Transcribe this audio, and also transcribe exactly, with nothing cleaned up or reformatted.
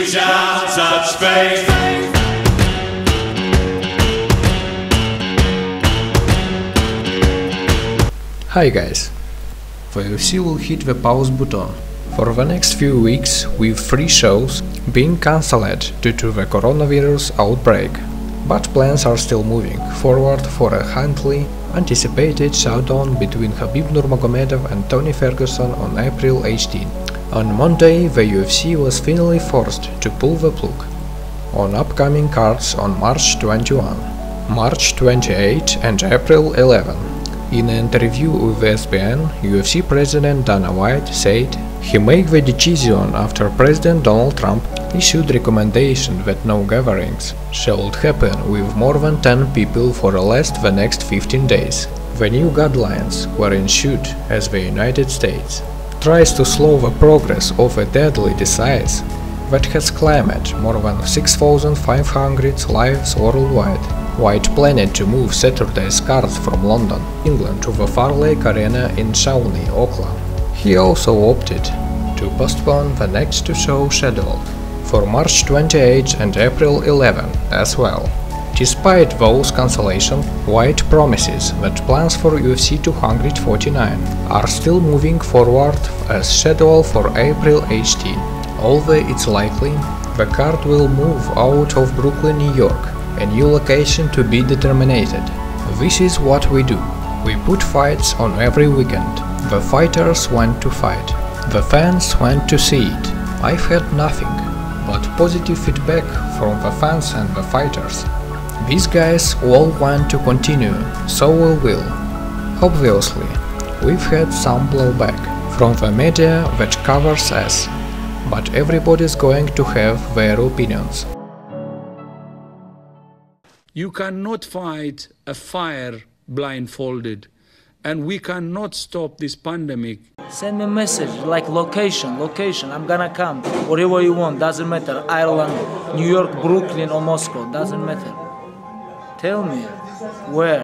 we shall such faith. Hi guys! The U F C will hit the pause button for the next few weeks with three shows being cancelled due to the coronavirus outbreak. But plans are still moving forward for a hotly anticipated showdown between Khabib Nurmagomedov and Tony Ferguson on April eighteenth. On Monday, the U F C was finally forced to pull the plug on upcoming cards on March twenty-first, March twenty-eighth and April eleventh. In an interview with E S P N, U F C President Dana White said he made the decision after President Donald Trump issued recommendation that no gatherings should happen with more than ten people for at least the next fifteen days. The new guidelines were issued as the United States tries to slow the progress of a deadly disease that has claimed more than six thousand five hundred lives worldwide. White planned to move Saturday's cards from London, England to the Farlake Arena in Shawnee, Auckland. He also opted to postpone the next two shows scheduled for March twenty-eighth and April eleventh as well. Despite those cancellations, White promises that plans for U F C two forty-nine are still moving forward as scheduled for April eighteenth, although it's likely the card will move out of Brooklyn, New York, a new location to be determined. This is what we do. We put fights on every weekend. The fighters want to fight. The fans want to see it. I've had nothing but positive feedback from the fans and the fighters. These guys all want to continue, so we will. Obviously, we've had some blowback from the media that covers us, but everybody's going to have their opinions. You cannot fight a fire blindfolded, and we cannot stop this pandemic. Send me a message, like location, location, I'm gonna come, wherever you want, doesn't matter, Ireland, New York, Brooklyn or Moscow, doesn't matter. Tell me, where?